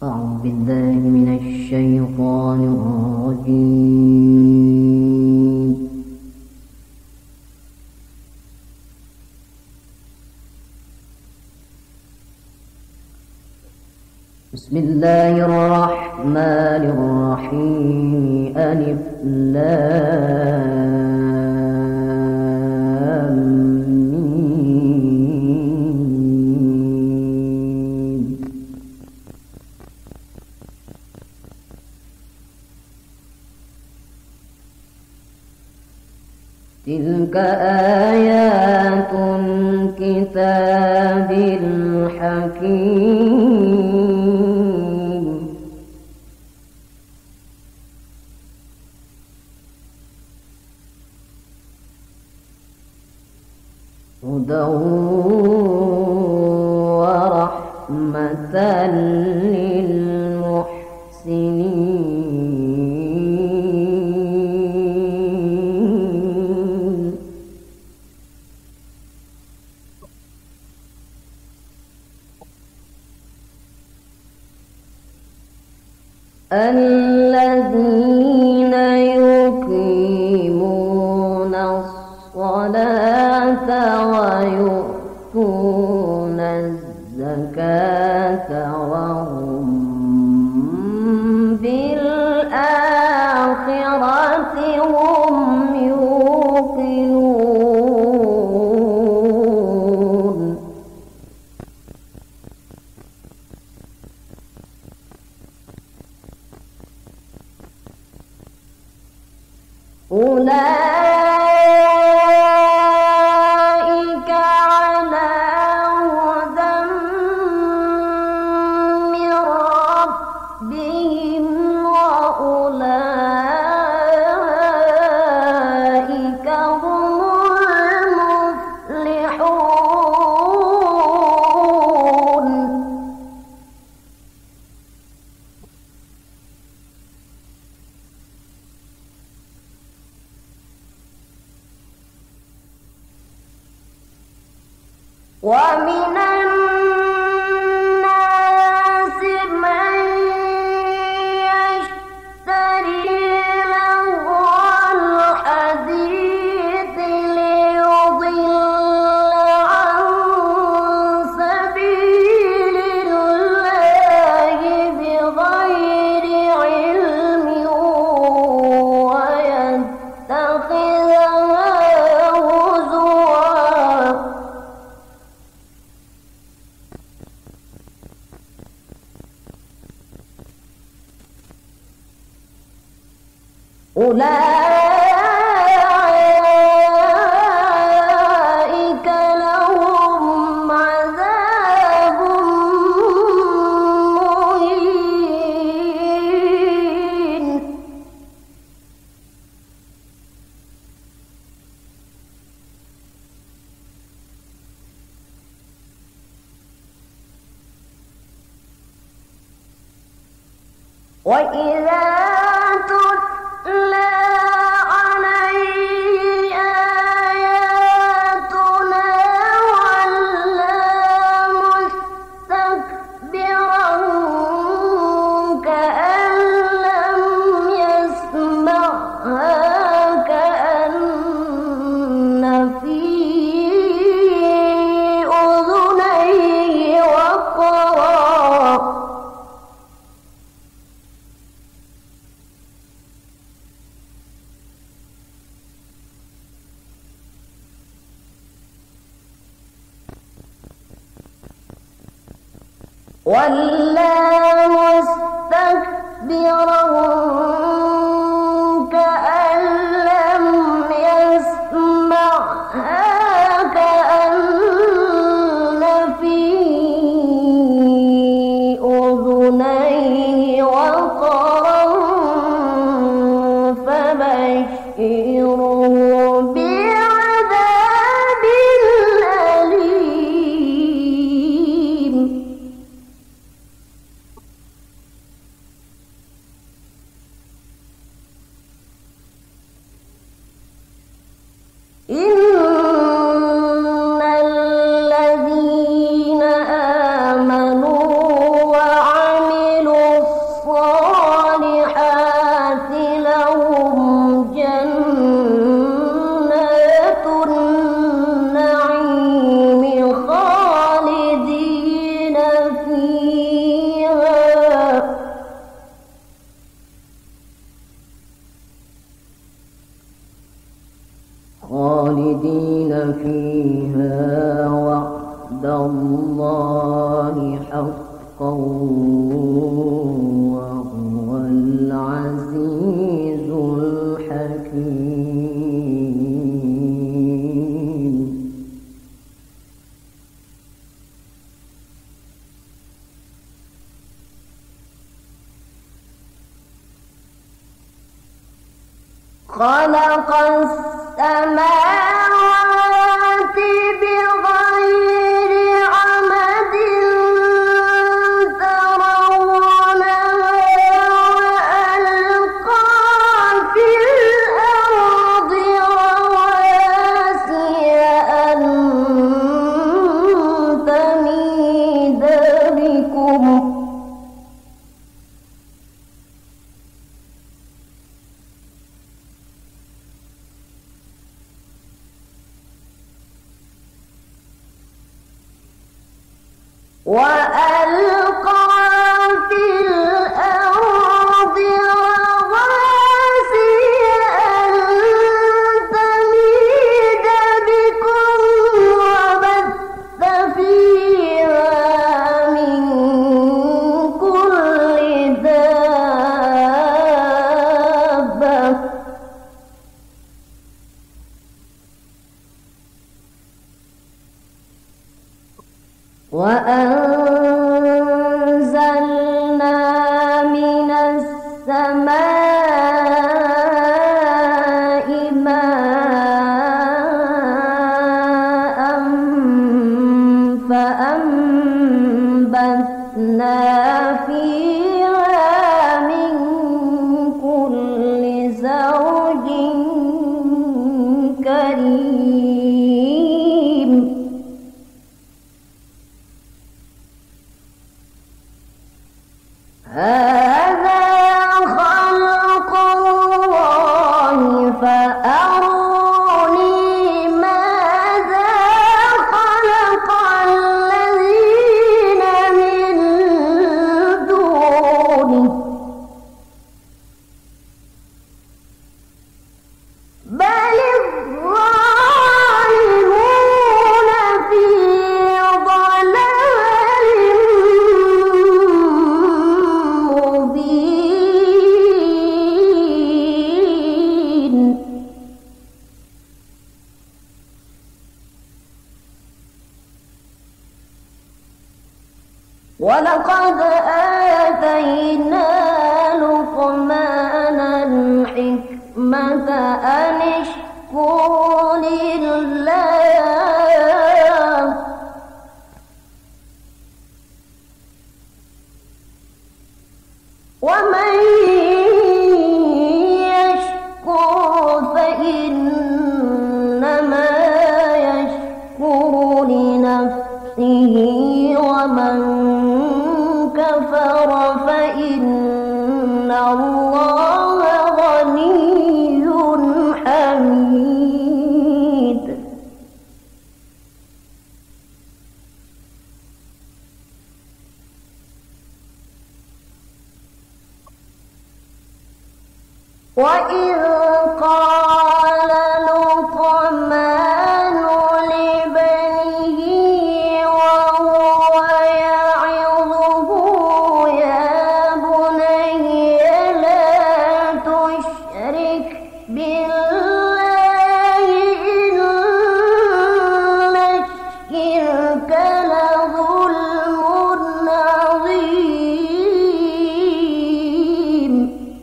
أعوذ بالله من الشيطان الرجيم. بسم الله الرحمن الرحيم. ألف لام ميم. تلك آيات الكتاب الحكيم. هدى ورحمة للمحسنين. الذين يقيمون الصلاة ويؤتون الزكاة وهم بالآخرة هم يوقنون. أولئك على هدى من ربهم وأولئك هم المفلحون. ومن الناس من يشتري لهو الحديث ليضل عن سبيل الله بغير علم ويتخذها هزوا. أولئك لهم عذاب مهين. وإذا تتلى عليه آياتنا ولى مستكبرا كأن لم يسمعها كأن في أذنيه وقرا. وَلَّى مُسْتَكْبِرًا كَأَن لَّمْ يَسْمَعْهَا كَأَنَّ فِي أُذُنَيْهِ وَقْرًا فَبَشِّرْهُ بعذاب أليم. حقا وهو العزيز الحكيم. خلق السماوات بغير عمد ترونها وألقى في الأرض رواسي أن تميد بكم وألقى في الأرض رواسي أن تميد بكم وبث فيها من كل دابة وأنزلنا من السماء ماء فأنبتنا فيها من كل زوج كريم. هذا خلق الله فأروني ماذا خلق الذين من دونه بل الظالمون في ضلال مبين. ولقد آتينا لقمان الحكمة أن اشكر لله ومن يشكر فإنما يشكر لنفسه ومن كفر فإن الله غني حميد. وإذ قال لقمان لابنه وهو يعظه يا بني لا تشرك بالله إن الشرك لظلم عظيم.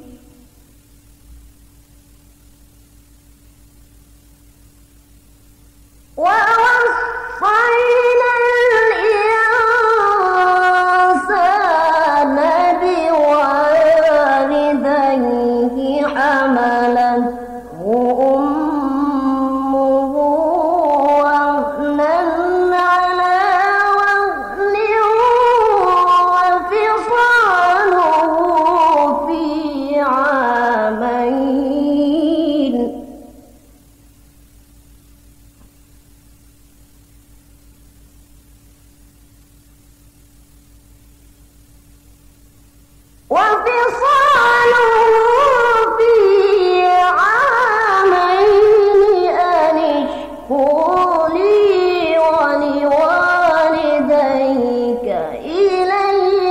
ووصينا الإنسان بوالديه حملته أمه وهنا على وهن وفصاله في عامين وفصاله في عامين أن اشكر لي ولوالديك إلي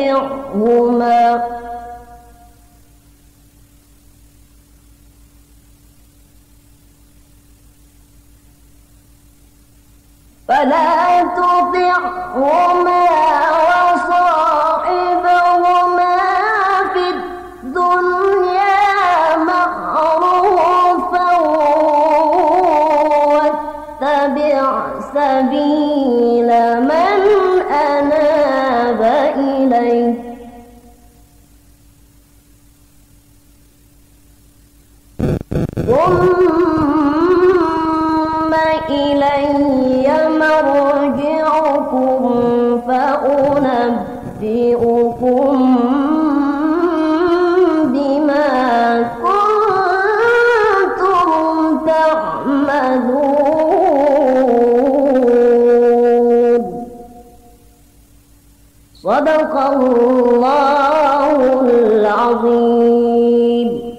تطعهما وصاحبهما في الدنيا معروفا واتبع سبيل من أناب إلي ثم إلي مرجعكم فأنبئكم بما كنتم تعملون. صدق الله العظيم.